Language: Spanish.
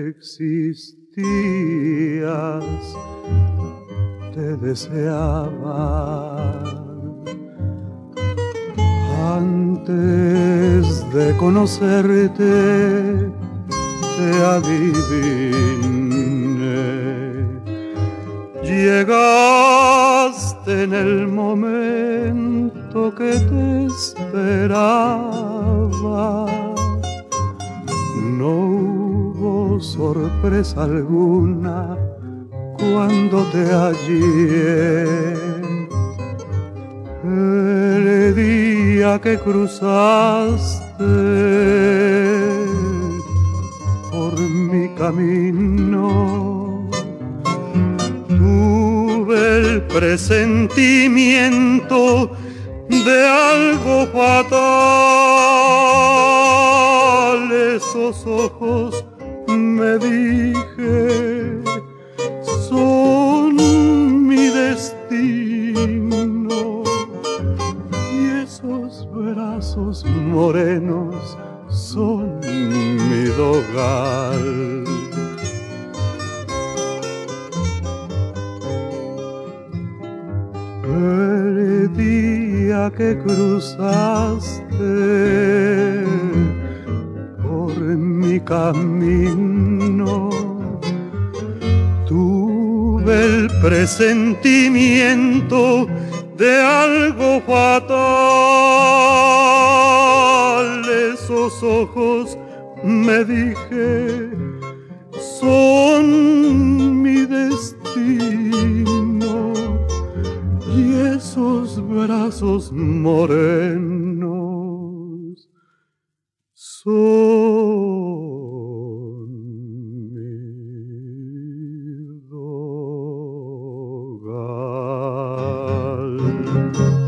existías, te deseaba. Antes de conocerte, te adiviné. Llegaste en el momento que te esperaba. No hubo sorpresa alguna cuando te hallé. El día que cruzaste por mi camino, tuve el presentimiento de algo fatal. Esos ojos, me dije, son mi destino. Y esos brazos morenos son mi dogal. El día que cruzaste por mi camino, tuve el presentimiento de algo fatal. Esos ojos, me dije, son mi destino. Y esos brazos morenos son mi dogal.